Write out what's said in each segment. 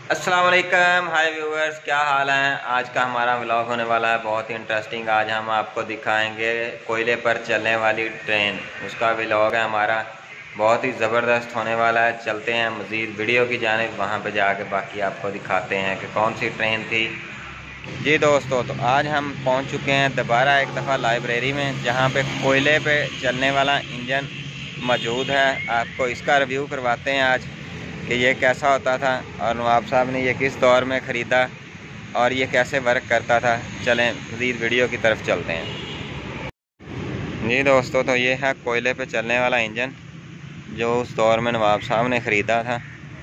अस्सलाम वालेकुम, हाय व्यूअर्स, क्या हाल है। आज का हमारा व्लॉग होने वाला है बहुत ही इंटरेस्टिंग। आज हम आपको दिखाएंगे कोयले पर चलने वाली ट्रेन, उसका व्लॉग है हमारा, बहुत ही ज़बरदस्त होने वाला है। चलते हैं मज़ीद वीडियो की जानिब, वहाँ पे जाके बाकी आपको दिखाते हैं कि कौन सी ट्रेन थी। जी दोस्तों, तो आज हम पहुँच चुके हैं दोबारा एक दफ़ा लाइब्रेरी में, जहाँ पर कोयले पर चलने वाला इंजन मौजूद है। आपको इसका रिव्यू करवाते हैं आज कि ये कैसा होता था और नवाब साहब ने ये किस दौर में ख़रीदा और ये कैसे वर्क करता था। चलें मज़ीद वीडियो की तरफ चलते हैं। जी दोस्तों, तो ये है कोयले पे चलने वाला इंजन जो उस दौर में नवाब साहब ने ख़रीदा था,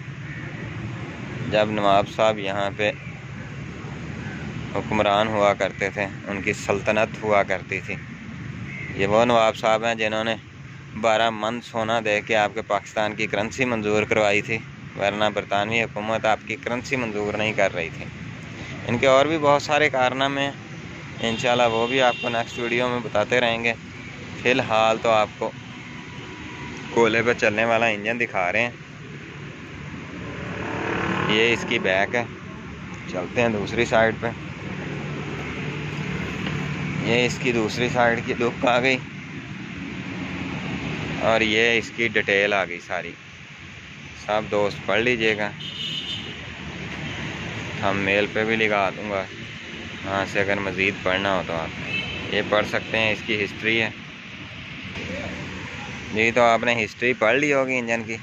जब नवाब साहब यहाँ पे हुक्मरान हुआ करते थे, उनकी सल्तनत हुआ करती थी। ये वो नवाब साहब हैं जिन्होंने 12 मन सोना दे के आपके पाकिस्तान की करेंसी मंजूर करवाई थी, वरना बरतानवी हुकूमत आपकी करेंसी मंजूर नहीं कर रही थी। इनके और भी बहुत सारे कारनामे हैं, इंशाल्लाह वो भी आपको नेक्स्ट वीडियो में बताते रहेंगे। फ़िलहाल तो आपको कोयले पर चलने वाला इंजन दिखा रहे हैं। ये इसकी बैक है। चलते हैं दूसरी साइड पे। ये इसकी दूसरी साइड की लुक आ गई और ये इसकी डिटेल आ गई सारी। सब दोस्त पढ़ लीजिएगा, हम मेल पे भी लगा दूंगा, वहाँ से अगर मज़ीद पढ़ना हो तो आप ये पढ़ सकते हैं। इसकी हिस्ट्री है जी, तो आपने हिस्ट्री पढ़ ली होगी इंजन की।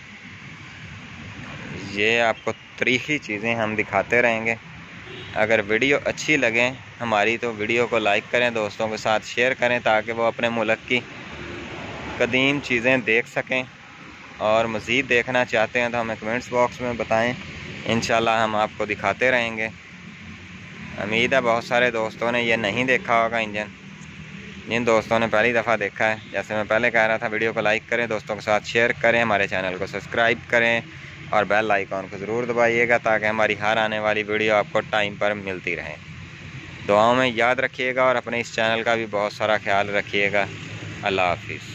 ये आपको तारीख़ी चीज़ें हम दिखाते रहेंगे। अगर वीडियो अच्छी लगे हमारी तो वीडियो को लाइक करें, दोस्तों के साथ शेयर करें, ताकि वो अपने मुल्क की कदीम चीज़ें देख सकें। और मज़ीद देखना चाहते हैं तो हमें कमेंट्स बॉक्स में बताएं, इंशाल्लाह हम आपको दिखाते रहेंगे। उम्मीद है बहुत सारे दोस्तों ने ये नहीं देखा होगा इंजन। जिन दोस्तों ने पहली दफ़ा देखा है, जैसे मैं पहले कह रहा था, वीडियो को लाइक करें, दोस्तों के साथ शेयर करें, हमारे चैनल को सब्सक्राइब करें और बेल आइकॉन को ज़रूर दबाइएगा, ताकि हमारी हर आने वाली वीडियो आपको टाइम पर मिलती रहे। दुआओं में याद रखिएगा और अपने इस चैनल का भी बहुत सारा ख्याल रखिएगा। अल्लाह हाफिज़।